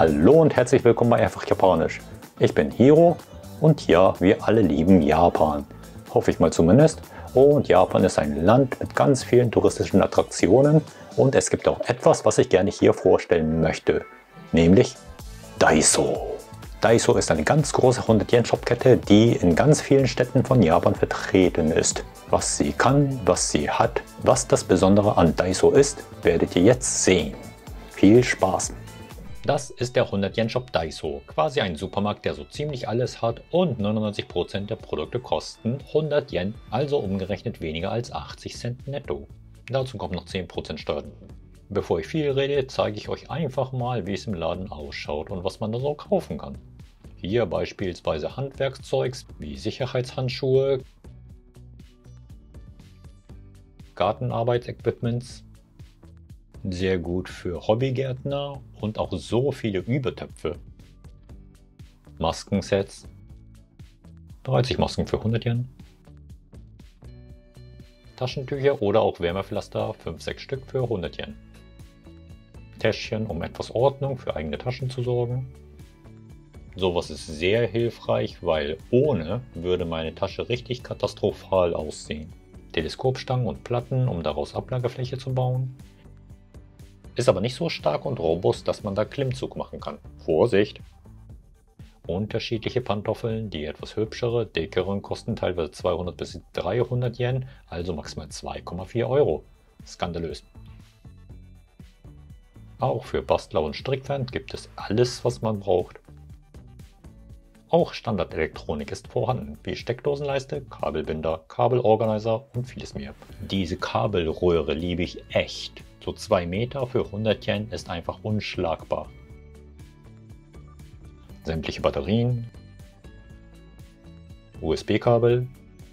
Hallo und herzlich willkommen bei Einfach Japanisch. Ich bin Hiro und ja, wir alle lieben Japan. Hoffe ich mal zumindest. Und Japan ist ein Land mit ganz vielen touristischen Attraktionen und es gibt auch etwas, was ich gerne hier vorstellen möchte, nämlich Daiso. Daiso ist eine ganz große 100-Yen-Shop-Kette, die in ganz vielen Städten von Japan vertreten ist. Was sie kann, was sie hat, was das Besondere an Daiso ist, werdet ihr jetzt sehen. Viel Spaß! Das ist der 100-Yen-Shop Daiso, quasi ein Supermarkt, der so ziemlich alles hat und 99% der Produkte kosten 100 Yen, also umgerechnet weniger als 80 Cent netto. Dazu kommt noch 10% Steuern. Bevor ich viel rede, zeige ich euch einfach mal, wie es im Laden ausschaut und was man da so kaufen kann. Hier beispielsweise Handwerkszeugs wie Sicherheitshandschuhe, Gartenarbeitsequipments, sehr gut für Hobbygärtner und auch so viele Übertöpfe. Maskensets, 30 Masken für 100 Yen. Taschentücher oder auch Wärmepflaster, 5-6 Stück für 100 Yen. Täschchen, um etwas Ordnung für eigene Taschen zu sorgen. Sowas ist sehr hilfreich, weil ohne würde meine Tasche richtig katastrophal aussehen. Teleskopstangen und Platten, um daraus Ablagefläche zu bauen. Ist aber nicht so stark und robust, dass man da Klimmzug machen kann. Vorsicht! Unterschiedliche Pantoffeln, die etwas hübschere, dickeren kosten teilweise 200 bis 300 Yen, also maximal 2,4 Euro. Skandalös. Auch für Bastler und Strickfan gibt es alles, was man braucht. Auch Standardelektronik ist vorhanden, wie Steckdosenleiste, Kabelbinder, Kabelorganizer und vieles mehr. Diese Kabelröhre liebe ich echt. So 2 Meter für 100 Yen ist einfach unschlagbar. Sämtliche Batterien, USB-Kabel,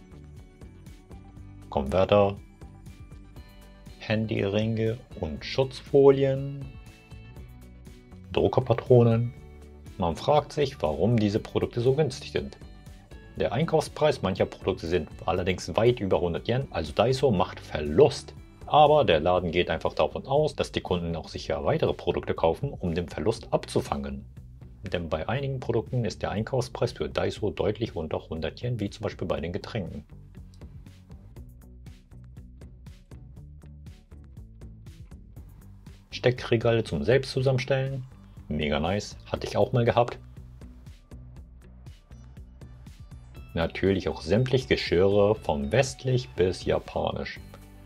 Konverter, Handyringe und Schutzfolien, Druckerpatronen. Man fragt sich, warum diese Produkte so günstig sind. Der Einkaufspreis mancher Produkte sind allerdings weit über 100 Yen, also Daiso macht Verlust. Aber der Laden geht einfach davon aus, dass die Kunden auch sicher weitere Produkte kaufen, um den Verlust abzufangen. Denn bei einigen Produkten ist der Einkaufspreis für Daiso deutlich unter 100 Yen, wie zum Beispiel bei den Getränken. Steckregale zum Selbstzusammenstellen. Mega nice, hatte ich auch mal gehabt. Natürlich auch sämtliche Geschirre von westlich bis japanisch.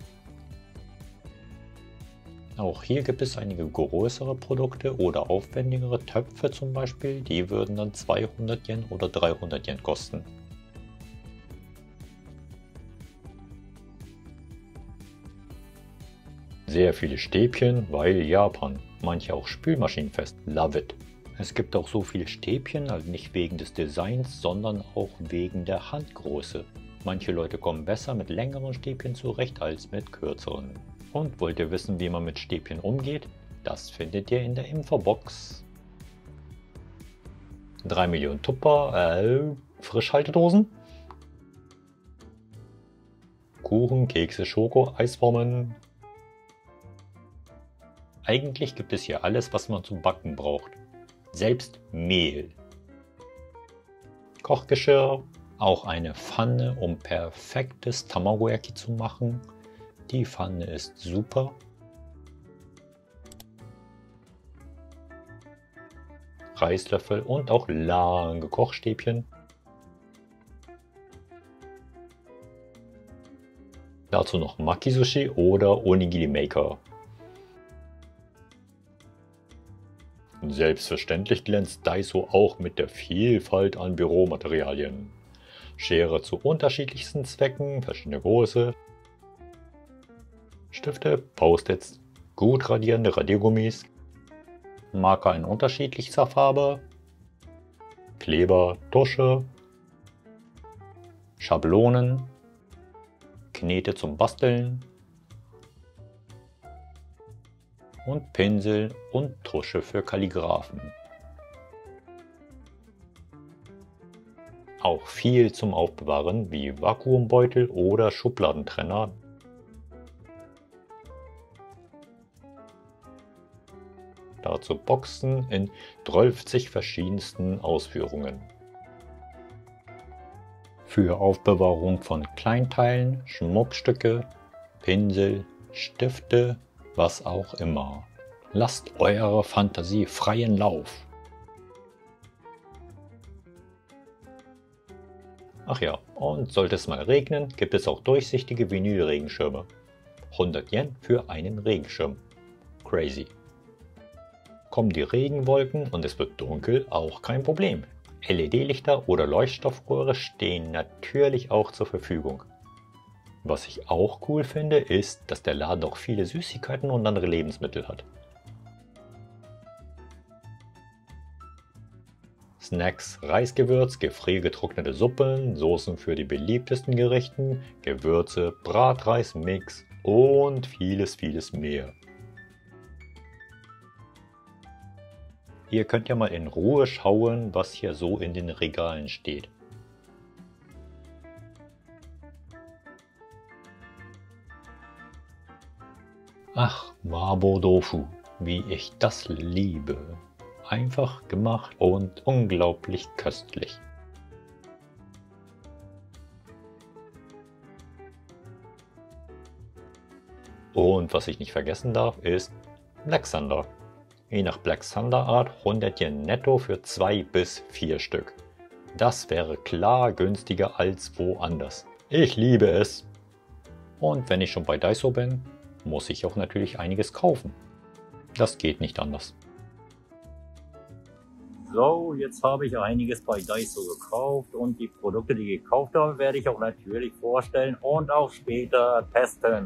Auch hier gibt es einige größere Produkte oder aufwendigere Töpfe zum Beispiel, die würden dann 200 Yen oder 300 Yen kosten. Sehr viele Stäbchen, weil Japan. Manche auch spülmaschinenfest. Love it. Es gibt auch so viele Stäbchen, also nicht wegen des Designs, sondern auch wegen der Handgröße. Manche Leute kommen besser mit längeren Stäbchen zurecht als mit kürzeren. Und wollt ihr wissen, wie man mit Stäbchen umgeht? Das findet ihr in der Infobox. 3 Millionen Tupper, Frischhaltedosen. Kuchen, Kekse, Schoko, Eisformen. Eigentlich gibt es hier alles, was man zum Backen braucht. Selbst Mehl. Kochgeschirr. Auch eine Pfanne, um perfektes Tamagoyaki zu machen. Die Pfanne ist super. Reislöffel und auch lange Kochstäbchen. Dazu noch Maki-Sushi oder Onigiri Maker. Selbstverständlich glänzt Daiso auch mit der Vielfalt an Büromaterialien. Schere zu unterschiedlichsten Zwecken, verschiedene Größe. Stifte, Post-its, gut radierende Radiergummis, Marker in unterschiedlichster Farbe, Kleber, Tusche, Schablonen, Knete zum Basteln und Pinsel und Tusche für Kalligraphen. Auch viel zum Aufbewahren wie Vakuumbeutel oder Schubladentrenner. Dazu Boxen in 12 verschiedensten Ausführungen. Für Aufbewahrung von Kleinteilen, Schmuckstücke, Pinsel, Stifte, was auch immer. Lasst eure Fantasie freien Lauf. Ach ja, und sollte es mal regnen, gibt es auch durchsichtige Vinyl-Regenschirme. 100 Yen für einen Regenschirm. Crazy. Kommen die Regenwolken und es wird dunkel, auch kein Problem. LED-Lichter oder Leuchtstoffröhre stehen natürlich auch zur Verfügung. Was ich auch cool finde, ist, dass der Laden auch viele Süßigkeiten und andere Lebensmittel hat. Snacks, Reisgewürz, gefriergetrocknete Suppen, Soßen für die beliebtesten Gerichten, Gewürze, Bratreismix und vieles mehr. Ihr könnt ja mal in Ruhe schauen, was hier so in den Regalen steht. Ach, Mapo-Tofu, wie ich das liebe. Einfach gemacht und unglaublich köstlich. Und was ich nicht vergessen darf, ist Black Thunder. Je nach Black Thunder Art 100 Yen netto für 2 bis 4 Stück. Das wäre klar günstiger als woanders. Ich liebe es. Und wenn ich schon bei Daiso bin, muss ich auch natürlich einiges kaufen. Das geht nicht anders. So, jetzt habe ich einiges bei Daiso gekauft und die Produkte, die ich gekauft habe, werde ich auch natürlich vorstellen und auch später testen.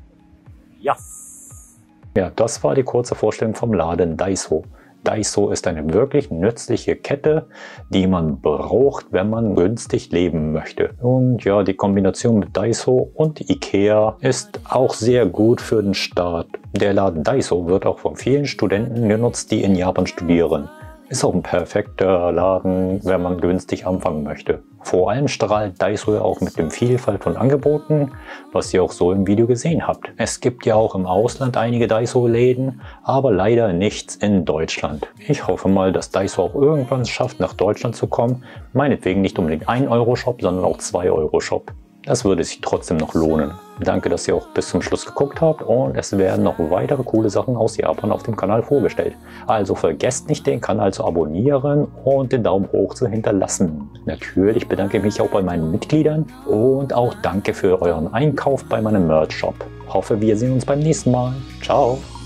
Yes! Ja, das war die kurze Vorstellung vom Laden Daiso. Daiso ist eine wirklich nützliche Kette, die man braucht, wenn man günstig leben möchte. Und ja, die Kombination mit Daiso und Ikea ist auch sehr gut für den Start. Der Laden Daiso wird auch von vielen Studenten genutzt, die in Japan studieren. Ist auch ein perfekter Laden, wenn man günstig anfangen möchte. Vor allem strahlt Daiso ja auch mit dem Vielfalt von Angeboten, was ihr auch so im Video gesehen habt. Es gibt ja auch im Ausland einige Daiso-Läden, aber leider nichts in Deutschland. Ich hoffe mal, dass Daiso auch irgendwann es schafft, nach Deutschland zu kommen. Meinetwegen nicht unbedingt 1-Euro-Shop, sondern auch 2-Euro-Shop. Das würde sich trotzdem noch lohnen. Danke, dass ihr auch bis zum Schluss geguckt habt und es werden noch weitere coole Sachen aus Japan auf dem Kanal vorgestellt. Also vergesst nicht, den Kanal zu abonnieren und den Daumen hoch zu hinterlassen. Natürlich bedanke ich mich auch bei meinen Mitgliedern und auch danke für euren Einkauf bei meinem Merch-Shop. Hoffe, wir sehen uns beim nächsten Mal. Ciao!